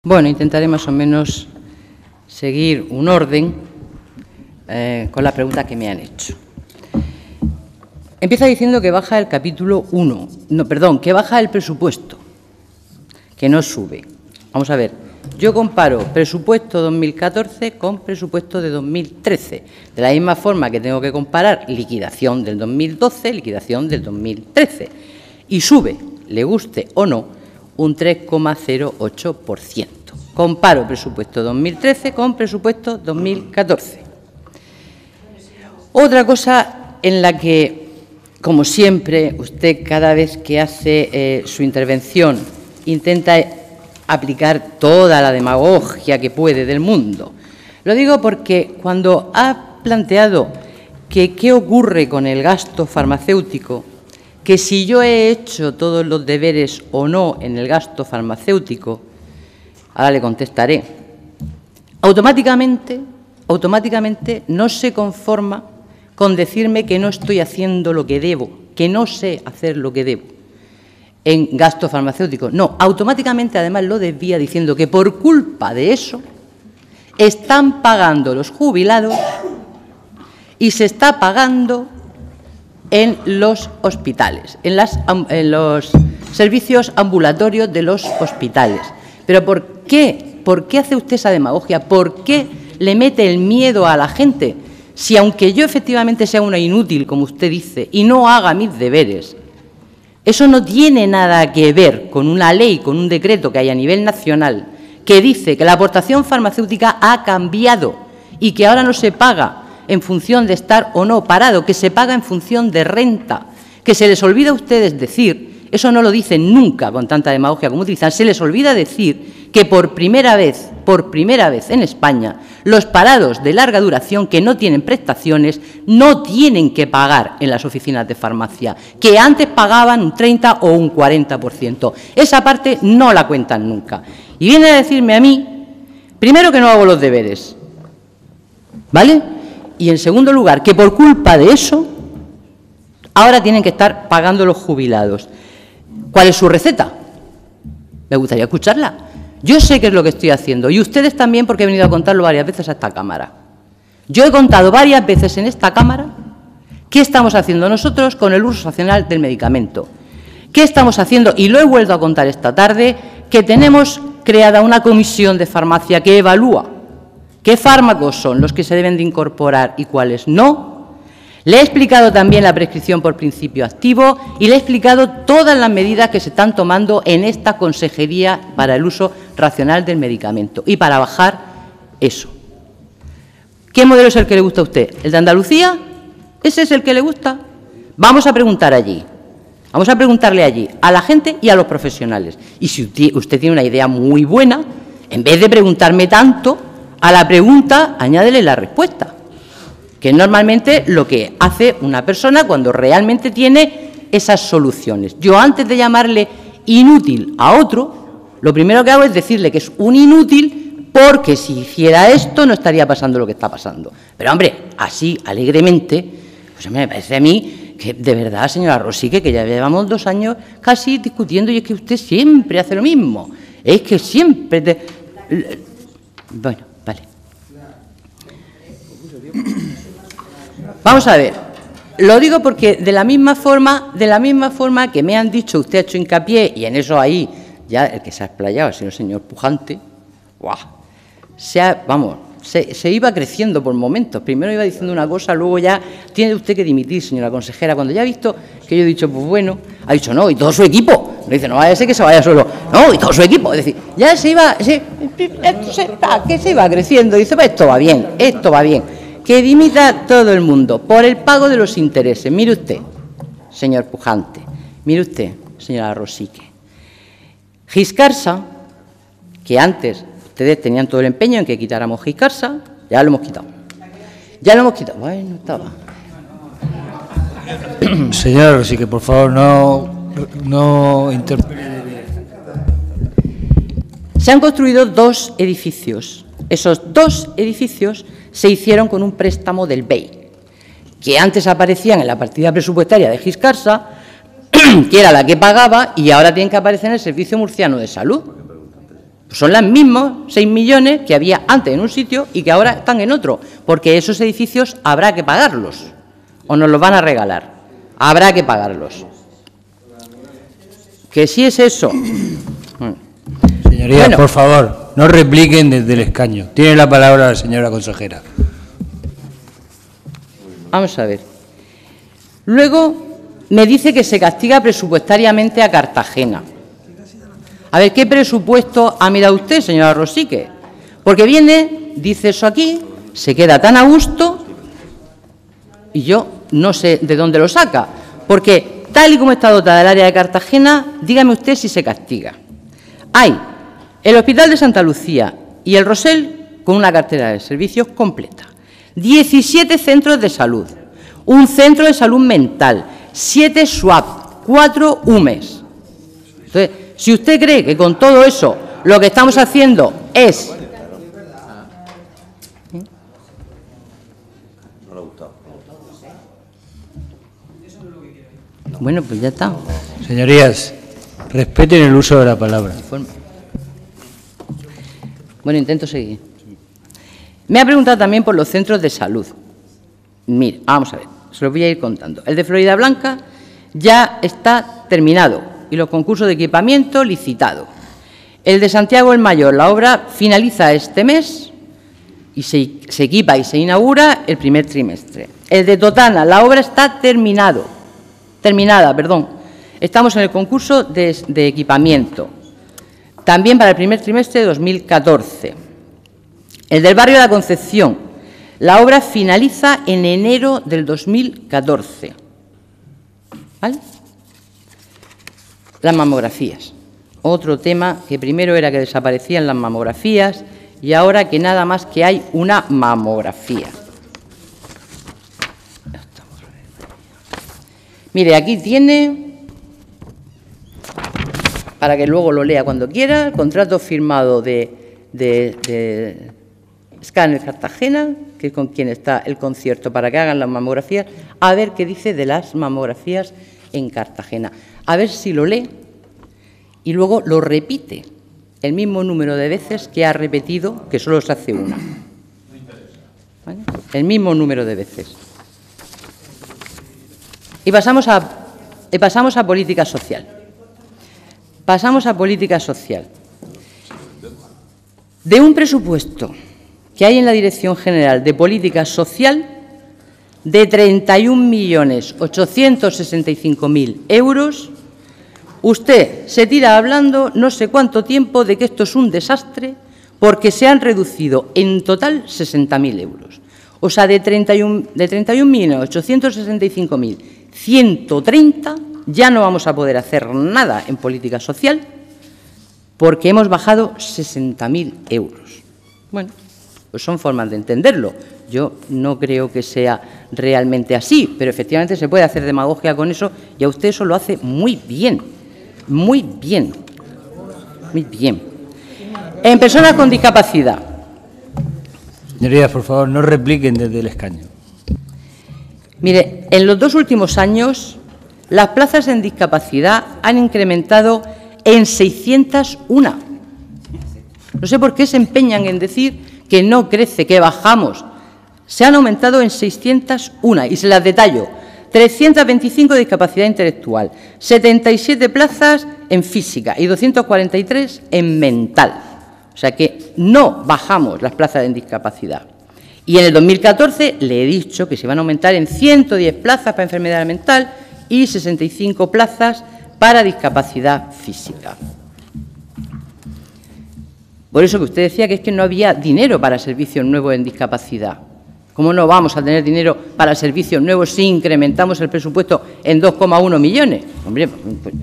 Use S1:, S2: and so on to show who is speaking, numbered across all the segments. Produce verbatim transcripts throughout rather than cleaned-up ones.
S1: Bueno, intentaré más o menos seguir un orden eh, con las preguntas que me han hecho. Empieza diciendo que baja el capítulo uno, no, perdón, que baja el presupuesto, que no sube. Vamos a ver, yo comparo presupuesto dos mil catorce con presupuesto de dos mil trece, de la misma forma que tengo que comparar liquidación del dos mil doce, liquidación del dos mil trece, y sube, le guste o no, un tres coma cero ocho por ciento. Comparo presupuesto dos mil trece con presupuesto dos mil catorce. Otra cosa en la que, como siempre, usted cada vez que hace eh, su intervención intenta aplicar toda la demagogia que puede del mundo. Lo digo porque cuando ha planteado que qué ocurre con el gasto farmacéutico, que si yo he hecho todos los deberes o no en el gasto farmacéutico, ahora le contestaré, automáticamente, automáticamente no se conforma con decirme que no estoy haciendo lo que debo, que no sé hacer lo que debo en gasto farmacéutico. No, automáticamente además lo desvía diciendo que por culpa de eso están pagando los jubilados y se está pagando en los hospitales, en, las, en los servicios ambulatorios de los hospitales. ¿Pero por qué? ¿Por qué hace usted esa demagogia? ¿Por qué le mete el miedo a la gente? Si aunque yo efectivamente sea una inútil, como usted dice, y no haga mis deberes, eso no tiene nada que ver con una ley, con un decreto que hay a nivel nacional que dice que la aportación farmacéutica ha cambiado y que ahora no se paga en función de estar o no parado, que se paga en función de renta, que se les olvida a ustedes decir, eso no lo dicen nunca con tanta demagogia como utilizan, se les olvida decir que por primera vez, por primera vez en España, los parados de larga duración que no tienen prestaciones no tienen que pagar en las oficinas de farmacia, que antes pagaban un treinta o un cuarenta por ciento. Esa parte no la cuentan nunca. Y vienen a decirme a mí, primero que no hago los deberes, ¿vale? Y en segundo lugar, que por culpa de eso, ahora tienen que estar pagando los jubilados. ¿Cuál es su receta? Me gustaría escucharla. Yo sé qué es lo que estoy haciendo, y ustedes también, porque he venido a contarlo varias veces a esta Cámara. Yo he contado varias veces en esta Cámara qué estamos haciendo nosotros con el uso racional del medicamento. ¿Qué estamos haciendo? Y lo he vuelto a contar esta tarde, que tenemos creada una comisión de farmacia que evalúa qué fármacos son los que se deben de incorporar y cuáles no. Le he explicado también la prescripción por principio activo y le he explicado todas las medidas que se están tomando en esta consejería para el uso racional del medicamento y para bajar eso. ¿Qué modelo es el que le gusta a usted? ¿El de Andalucía? ¿Ese es el que le gusta? Vamos a preguntar allí. Vamos a preguntarle allí a la gente y a los profesionales. Y si usted tiene una idea muy buena, en vez de preguntarme tanto, a la pregunta añádele la respuesta, que es normalmente lo que hace una persona cuando realmente tiene esas soluciones. Yo, antes de llamarle inútil a otro, lo primero que hago es decirle que es un inútil porque si hiciera esto no estaría pasando lo que está pasando. Pero, hombre, así, alegremente, pues me parece a mí que, de verdad, señora Rosique, que ya llevamos dos años casi discutiendo y es que usted siempre hace lo mismo. Es que siempre... Te... Bueno, vale. Vamos a ver, lo digo porque de la misma forma, de la misma forma que me han dicho, usted ha hecho hincapié, y en eso ahí, ya el que se ha explayado ha sido el señor Pujante, ¡guau! Se ha, vamos, se, se iba creciendo por momentos. Primero iba diciendo una cosa, luego ya tiene usted que dimitir, señora consejera. Cuando ya ha visto que yo he dicho, pues bueno, ha dicho no, y todo su equipo. No dice, no vaya a ser que se vaya solo, no, y todo su equipo. Es decir, ya se iba, se, se, que se iba creciendo, dice, pues esto va bien, esto va bien. Que dimita todo el mundo por el pago de los intereses. Mire usted, señor Pujante, mire usted, señora Rosique. Giscarsa, que antes ustedes tenían todo el empeño en que quitáramos Giscarsa, ya lo hemos quitado. Ya lo hemos quitado. Bueno, estaba.
S2: Señora Rosique, por favor, no, no interpele.
S1: Se han construido dos edificios. Esos dos edificios se hicieron con un préstamo del B E I, que antes aparecían en la partida presupuestaria de Giscarsa, que era la que pagaba, y ahora tienen que aparecer en el Servicio Murciano de Salud. Son los mismos seis millones que había antes en un sitio y que ahora están en otro, porque esos edificios habrá que pagarlos o nos los van a regalar. Habrá que pagarlos. Que si es eso.
S2: Señorías, bueno, por favor, no repliquen desde el escaño. Tiene la palabra la señora consejera.
S1: Vamos a ver. Luego me dice que se castiga presupuestariamente a Cartagena. A ver, ¿qué presupuesto ha mirado usted, señora Rosique? Porque viene, dice eso aquí, se queda tan a gusto y yo no sé de dónde lo saca. Porque tal y como está dotada el área de Cartagena, dígame usted si se castiga. Hay el Hospital de Santa Lucía y el Rosell con una cartera de servicios completa. diecisiete centros de salud, un centro de salud mental, siete S W A P, cuatro U M E S. Entonces, si usted cree que con todo eso lo que estamos haciendo es... Bueno, pues ya está.
S2: Señorías, respeten el uso de la palabra.
S1: Bueno, intento seguir. Me ha preguntado también por los centros de salud. Mire, vamos a ver, se los voy a ir contando. El de Florida Blanca ya está terminado y los concursos de equipamiento licitado. El de Santiago el Mayor, la obra finaliza este mes y se, se equipa y se inaugura el primer trimestre. El de Totana, la obra está terminado, terminada, perdón. Estamos en el concurso de, de equipamiento, también para el primer trimestre de dos mil catorce. El del barrio de la Concepción, la obra finaliza en enero del dos mil catorce. ¿Vale? Las mamografías. Otro tema que primero era que desaparecían las mamografías y ahora que nada más que hay una mamografía. Mire, aquí tiene, para que luego lo lea cuando quiera, el contrato firmado de, de, de Scanner Cartagena, que es con quien está el concierto para que hagan las mamografías, a ver qué dice de las mamografías en Cartagena. A ver si lo lee y luego lo repite el mismo número de veces que ha repetido, que solo se hace una. ¿Vale? El mismo número de veces. Y pasamos a, y pasamos a política social. Pasamos a política social. De un presupuesto que hay en la Dirección General de Política Social de treinta y un millones ochocientos sesenta y cinco mil euros, usted se tira hablando no sé cuánto tiempo de que esto es un desastre porque se han reducido en total sesenta mil euros. O sea, de treinta y un millones ochocientos sesenta y cinco mil ciento treinta ya no vamos a poder hacer nada en política social porque hemos bajado sesenta mil euros. Bueno, pues son formas de entenderlo. Yo no creo que sea realmente así, pero efectivamente se puede hacer demagogia con eso y a usted eso lo hace muy bien, muy bien, muy bien. En personas con discapacidad.
S2: Señorías, por favor, no repliquen desde el escaño.
S1: Mire, en los dos últimos años las plazas en discapacidad han incrementado en seiscientos uno. No sé por qué se empeñan en decir que no crece, que bajamos. Se han aumentado en seiscientos uno y se las detallo. trescientos veinticinco de discapacidad intelectual, setenta y siete plazas en física y doscientos cuarenta y tres en mental. O sea que no bajamos las plazas en discapacidad. Y en el dos mil catorce le he dicho que se van a aumentar en ciento diez plazas para enfermedad mental y sesenta y cinco plazas para discapacidad física. Por eso que usted decía que es que no había dinero para servicios nuevos en discapacidad. ¿Cómo no vamos a tener dinero para servicios nuevos si incrementamos el presupuesto en dos coma uno millones? Hombre, pues...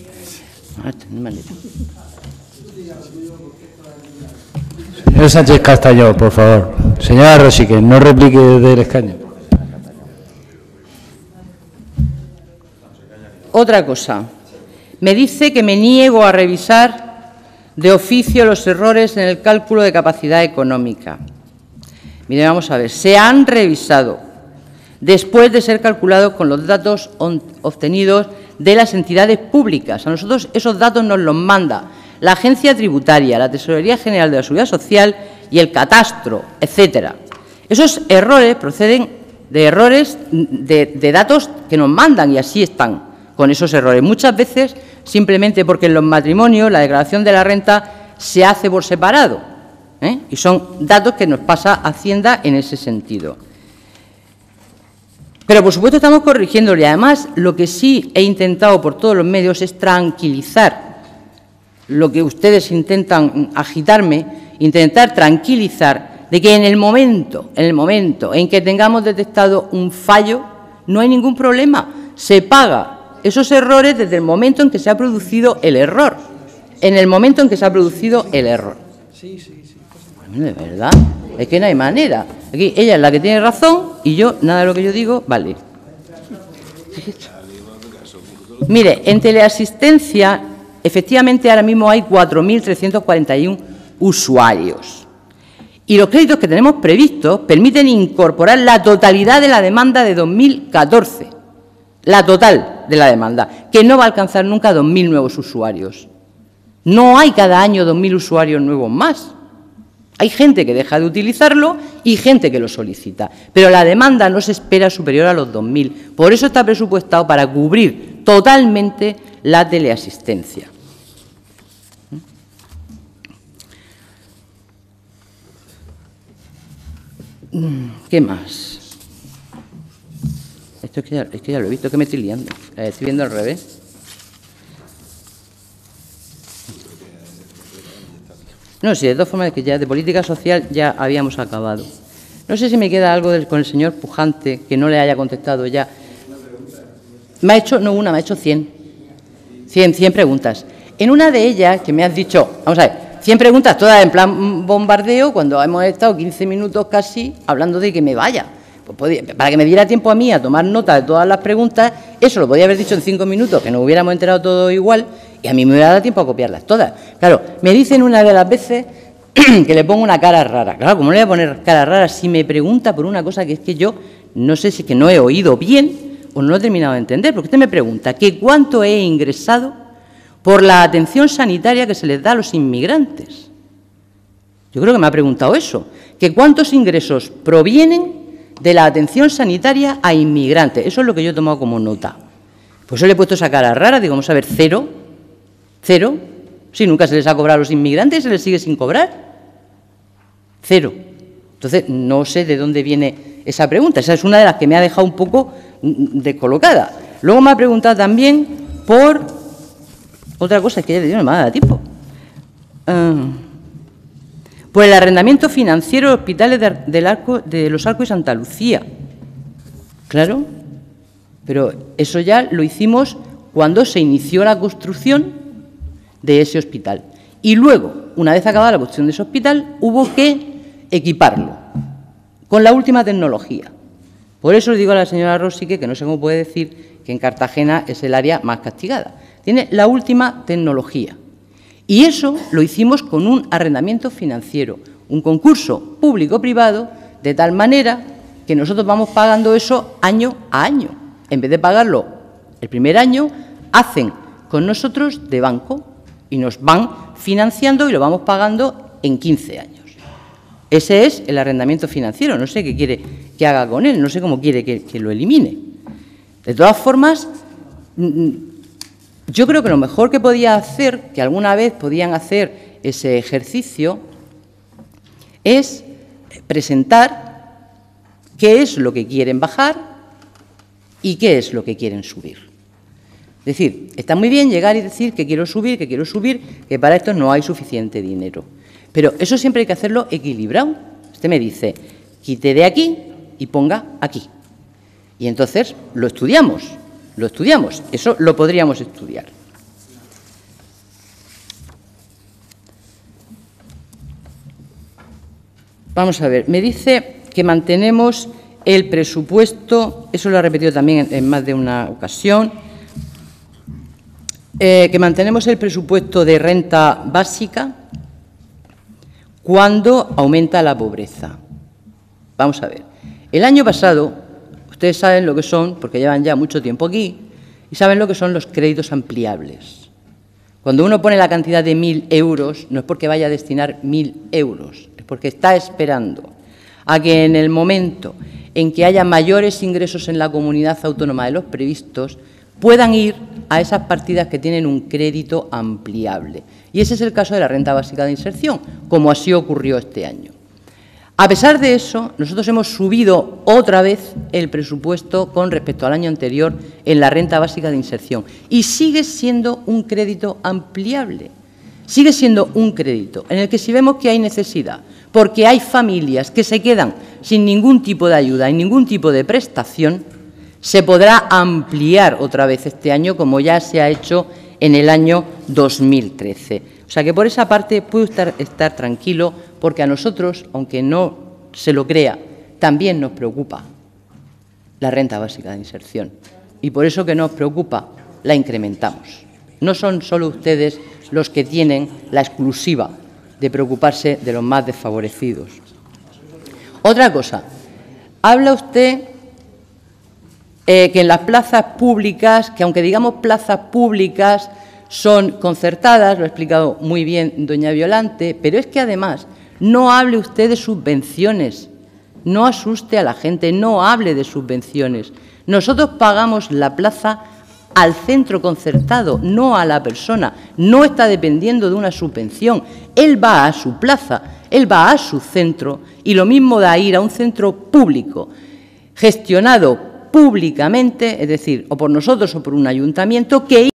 S2: Señor Sánchez Castañón, por favor. Señora Rosique, no replique desde el escaño.
S1: Otra cosa. Me dice que me niego a revisar de oficio los errores en el cálculo de capacidad económica. Mire, vamos a ver, se han revisado después de ser calculados con los datos obtenidos de las entidades públicas. A nosotros esos datos nos los manda la Agencia Tributaria, la Tesorería General de la Seguridad Social y el Catastro, etcétera. Esos errores proceden de errores de, de datos que nos mandan y así están con esos errores. Muchas veces simplemente porque en los matrimonios la declaración de la renta se hace por separado, ¿eh? Y son datos que nos pasa Hacienda en ese sentido. Pero, por supuesto, estamos corrigiéndolo y, además, lo que sí he intentado por todos los medios es tranquilizar lo que ustedes intentan agitarme, intentar tranquilizar de que en el momento, en el momento en que tengamos detectado un fallo, no hay ningún problema. Se paga esos errores desde el momento en que se ha producido el error. En el momento en que se ha producido el error. Sí, sí, sí. Bueno, de verdad, es que no hay manera. Aquí ella es la que tiene razón y yo, nada de lo que yo digo, vale. Mire, en teleasistencia, efectivamente, ahora mismo hay cuatro mil trescientos cuarenta y uno usuarios. Y los créditos que tenemos previstos permiten incorporar la totalidad de la demanda de dos mil catorce. La total de la demanda, que no va a alcanzar nunca dos mil nuevos usuarios. No hay cada año dos mil usuarios nuevos más. Hay gente que deja de utilizarlo y gente que lo solicita. Pero la demanda no se espera superior a los dos mil. Por eso está presupuestado para cubrir totalmente la teleasistencia. ¿Qué más? Esto es que ya, es que ya lo he visto, que me estoy liando. Eh, estoy viendo al revés. No, sí, de todas formas, que ya de política social ya habíamos acabado. No sé si me queda algo del, con el señor Pujante, que no le haya contestado ya. Me ha hecho, no una, me ha hecho cien. Cien, cien preguntas. En una de ellas, que me has dicho, vamos a ver, cien preguntas todas en plan bombardeo, cuando hemos estado quince minutos casi hablando de que me vaya. Pues podía, para que me diera tiempo a mí a tomar nota de todas las preguntas, eso lo podía haber dicho en cinco minutos, que nos hubiéramos enterado todo igual, y a mí me hubiera dado tiempo a copiarlas todas. Claro, me dicen una de las veces que le pongo una cara rara. Claro, ¿cómo le voy a poner cara rara si me pregunta por una cosa que es que yo no sé si es que no he oído bien o no lo he terminado de entender? Porque usted me pregunta que cuánto he ingresado por la atención sanitaria que se les da a los inmigrantes. Yo creo que me ha preguntado eso, que cuántos ingresos provienen de la atención sanitaria a inmigrantes. Eso es lo que yo he tomado como nota. Pues yo le he puesto esa cara rara, digo, vamos a ver, cero, cero, si nunca se les ha cobrado a los inmigrantes, se les sigue sin cobrar, cero. Entonces, no sé de dónde viene esa pregunta, esa es una de las que me ha dejado un poco descolocada. Luego me ha preguntado también por otra cosa, es que ya no me ha dado tiempo. Uh, por el arrendamiento financiero de hospitales de, del Arco, de los Arcos y Santa Lucía. Claro, pero eso ya lo hicimos cuando se inició la construcción de ese hospital. Y luego, una vez acabada la construcción de ese hospital, hubo que equiparlo con la última tecnología. Por eso le digo a la señora Rosique que no sé cómo puede decir que en Cartagena es el área más castigada. Tiene la última tecnología. Y eso lo hicimos con un arrendamiento financiero, un concurso público-privado, de tal manera que nosotros vamos pagando eso año a año. En vez de pagarlo el primer año, hacen con nosotros de banco y nos van financiando y lo vamos pagando en quince años. Ese es el arrendamiento financiero. No sé qué quiere que haga con él, no sé cómo quiere que, que lo elimine. De todas formas, yo creo que lo mejor que podía hacer, que alguna vez podían hacer ese ejercicio, es presentar qué es lo que quieren bajar y qué es lo que quieren subir. Es decir, está muy bien llegar y decir que quiero subir, que quiero subir, que para esto no hay suficiente dinero. Pero eso siempre hay que hacerlo equilibrado. Usted me dice, quite de aquí y ponga aquí. Y entonces lo estudiamos, lo estudiamos. Eso lo podríamos estudiar. Vamos a ver, me dice que mantenemos el presupuesto, eso lo ha repetido también en, en más de una ocasión, eh, que mantenemos el presupuesto de renta básica cuando aumenta la pobreza. Vamos a ver, el año pasado, ustedes saben lo que son, porque llevan ya mucho tiempo aquí, y saben lo que son los créditos ampliables. Cuando uno pone la cantidad de mil euros, no es porque vaya a destinar mil euros, es porque está esperando a que en el momento en que haya mayores ingresos en la comunidad autónoma de los previstos, puedan ir a esas partidas que tienen un crédito ampliable. Y ese es el caso de la renta básica de inserción, como así ocurrió este año. A pesar de eso, nosotros hemos subido otra vez el presupuesto con respecto al año anterior en la renta básica de inserción y sigue siendo un crédito ampliable, sigue siendo un crédito en el que si vemos que hay necesidad, porque hay familias que se quedan sin ningún tipo de ayuda y ningún tipo de prestación, se podrá ampliar otra vez este año, como ya se ha hecho en el año dos mil trece. O sea que por esa parte puede estar, estar tranquilo, porque a nosotros, aunque no se lo crea, también nos preocupa la renta básica de inserción. Y por eso que nos preocupa, la incrementamos. No son solo ustedes los que tienen la exclusiva de preocuparse de los más desfavorecidos. Otra cosa, habla usted eh, que en las plazas públicas, que aunque digamos plazas públicas son concertadas, lo ha explicado muy bien doña Violante, pero es que además no hable usted de subvenciones, no asuste a la gente, no hable de subvenciones. Nosotros pagamos la plaza al centro concertado, no a la persona, no está dependiendo de una subvención. Él va a su plaza, él va a su centro y lo mismo da ir a un centro público, gestionado públicamente, es decir, o por nosotros o por un ayuntamiento, que